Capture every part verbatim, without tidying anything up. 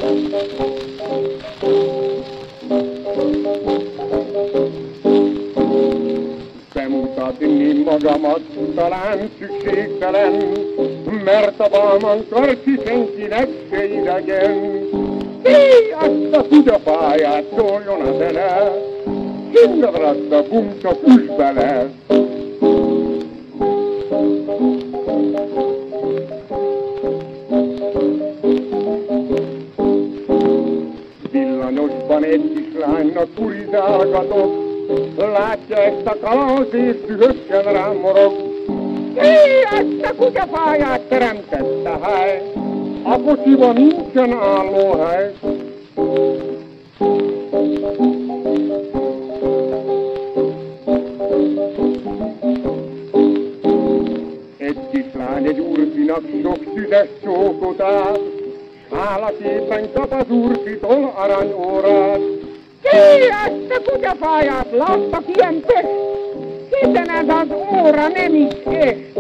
Bemutatni magamat talán szükségtelen, mert a balman karci senkinek se idegen. Hé, azt a kutyapályát szóljon a zene, hingadra azt a bumca fuss bele. Villanyosban egy kislánynak kurizálgatok, látja ezt a kalauzt és dühösen rám morog. Hé, ezt a kutyapályát teremtette hely, a kocsiban nincsen állóhely. Egy kislány egy úrfinak sok szüzes csókot át, hálaképpen kap az úrfitól aranyórát. Hé, ezt a kutyafáját láttak ilyen pös, hiszen ez az óra nem is est.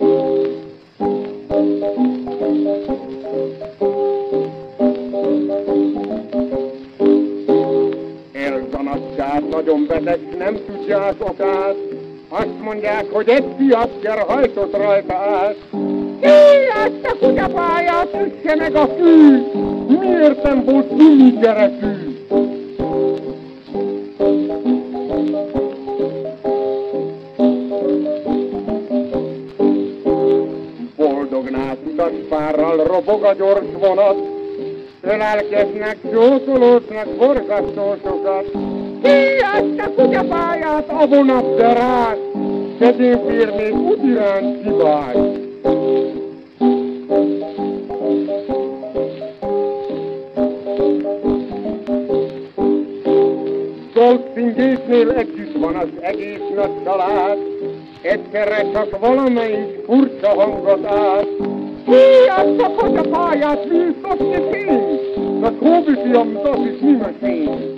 Elzanatját nagyon beteg, nem tudják okát, azt mondják, hogy egy fiasker hajtott rajta át. Hé, ezt a kutyafáját üsse meg a fű, miért nem volt mindig gyerekű? Boldognát utaspárral robog a gyors vonat, ölelkeznek, jótolóznak, forgasztósokat. Hé, ezt a kutyapályát a vonat derát, szegény fér még utirán kibály. Dolgszingésznél együtt van az egész nagy család, egyszerre csak valamelyik furcsa hangot át. Hé, azt a kutyapályát vilszotni fény, de Kóbi fiam, das ist nimmer fény.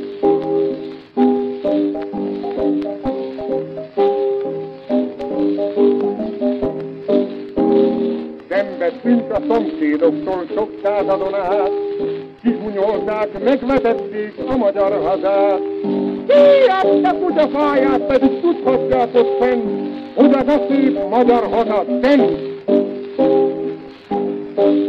Szembe tűnt a szomszédoktól sok századon át, kihunyolták, megvetették a magyar hazát. Hé, azt a kutyafáját pedig tudhatjátok fenn, hogy az a szép magyar haza szent.